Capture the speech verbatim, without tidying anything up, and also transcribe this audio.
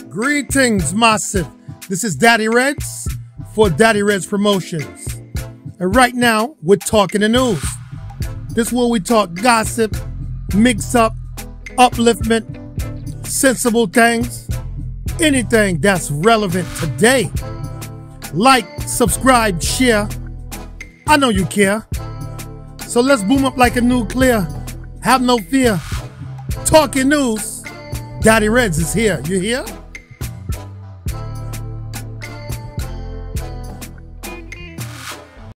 Greetings, Massive. This is Daddy Reddss for Daddy Reddss Promotions. And right now, we're talking the news. This is where we talk gossip, mix up, upliftment, sensible things, anything that's relevant today. Like, subscribe, share. I know you care. So let's boom up like a nuclear. Have no fear. Talking news. Daddy Reddss is here. You hear?